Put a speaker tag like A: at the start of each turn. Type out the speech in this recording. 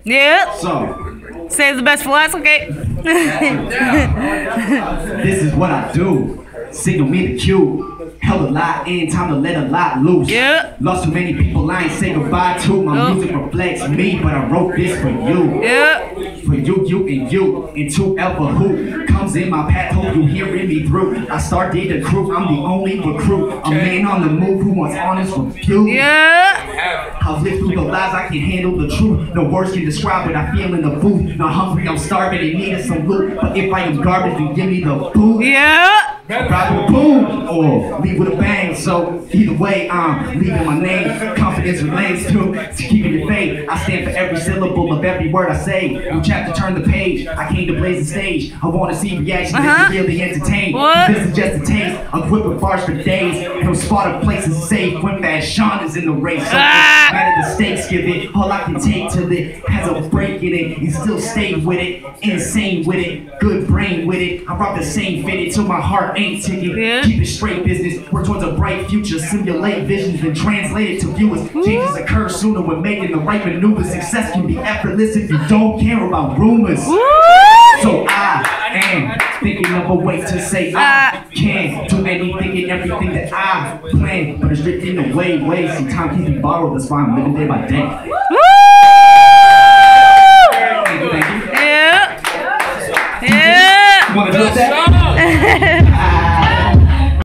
A: Yeah.
B: So,
A: Save the best for last, okay?
B: this is what I do. Signal me the cue. Held a lot in, time to let a lot loose.
A: Yeah.
B: Lost too many people I ain't say goodbye to. My music reflects me, but I wrote this for you.
A: Yeah.
B: For you, and to ever who comes in my path, hope you hearing me through. I started the crew, I'm the only recruit. A man on the move who wants honest review.
A: Yeah.
B: I've lived through the lies, I can handle the truth. No words can describe what I feel in the booth. Not hungry, I'm starving and needing some loot. But if I am garbage, then give me the food.
A: Yeah.
B: Ride with a boom or leave with a bang. So either way, I'm leaving my name. Confidence relates to keeping your faith. I stand for every syllable of every word I say. New chapter, turn the page. I came to blaze the stage. I want to see reactions that can really entertain.
A: What?
B: This is just a taste. I'm equipped with bars for days. No spot of places safe when Bad Sean is in the race. So matter the stakes, give it all I can take till it has a break in it and still stay with it. Insane with it, good brain with it. I rock the same fitted till my heart ain't ticking.
A: Yeah.
B: Keep it straight business, work towards a bright future. Simulate visions and translate it to viewers. Changes occur sooner when making the right maneuvers. Success can be effortless if you don't care about rumors. So I am thinking of a way to say I can do anything and everything that I plan, but it's drifting away. Some time can be borrowed. That's why I'm living day by day. Thank you.
A: Yeah. Yeah.
B: Want to do that?